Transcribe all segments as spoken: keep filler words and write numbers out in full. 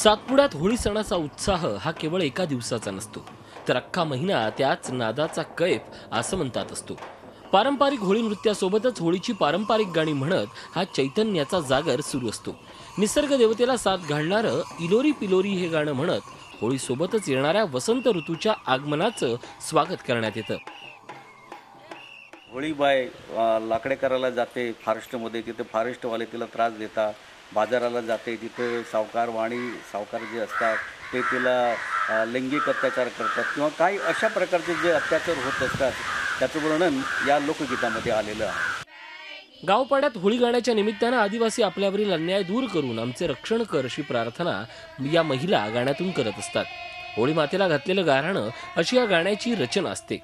सातपुड्यात होळी सणाचा उत्साह हा केवळ एका दिवसाचा नसतो, तर अख्खा महिना त्याच नादाचा कैफ आसमंतात असतो। पारंपरिक होळी नृत्यासोबतच होळीची पारंपरिक गाणी म्हणत हा चैतन्याचा जागर सुरू असतो। निसर्ग देवतेला साथ घालणारं इलोरी पिलोरी हे गाणं म्हणत होळी सोबतच येणाऱ्या वसंत ऋतूच्या आगमनाचं स्वागत करण्यात येतं। होळी बाय लाकडे करायला जाते फॉरेस्टमध्ये, तिथे फॉरेस्टवाले तिला त्रास देतात। बाजाराला जाते तिथे सावकार वाणी सावकार जे असतात ते तिला लैंगिक अत्याचार करतात किंवा काही अशा प्रकारचे जे अत्याचार होत असतात त्याचं वर्णन या लोकगीतामध्ये आलेलं आहे। गावपाड्यात होळी गाण्याच्या निमित्तानं आदिवासी आपल्यावरील अन्याय दूर करून आमचे रक्षण कर अशी प्रार्थना या महिला गाण्यातून करत असतात। होळी मातेला घातलेलं गाऱ्हाणं अशी या गाण्याची रचना असते।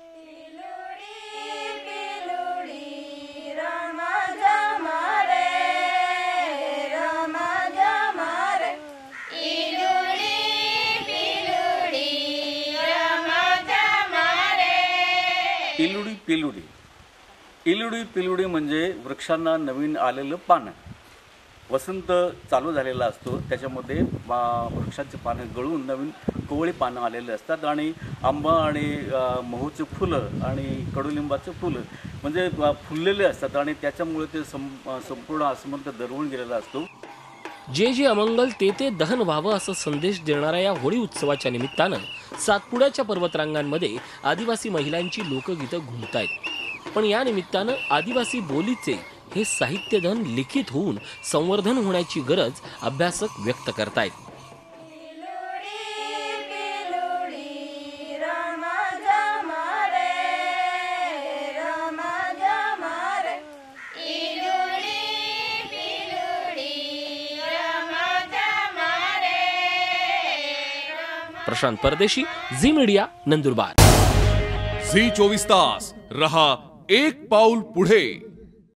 इलुडी पिलुडी इलुडी पिलुडी म्हणजे वृक्षांना नवीन आलेलं पानं। वसंत चालू झालेला असतो, त्याच्यामध्ये वृक्षांची पानं गळून नवीन कोवळी पानं आलेले असतात आणि आंबा आणि मोहूचे फुलं आणि कडुलिंबाचे फुलं म्हणजे फुललेले असतात आणि त्याच्यामुळे ते संपूर्ण आसमंत दरवून गेलेला असतो। जे जे अमंगल ते ते दहन व्हावं असा संदेश देणाऱ्या या होळी उत्सवाच्या निमित्तानं सातपुड्याच्या पर्वतरांगांमध्ये आदिवासी महिलांची लोकगीतं घुमतायत। पण या निमित्तानं आदिवासी बोलीचे हे साहित्यधन लिखित होऊन संवर्धन होण्याची गरज अभ्यासक व्यक्त करतायत। प्रशांत परदेशी, झी मीडिया, नंदुरबार। झी चोवीस तास रहा एक पाऊल पुढे।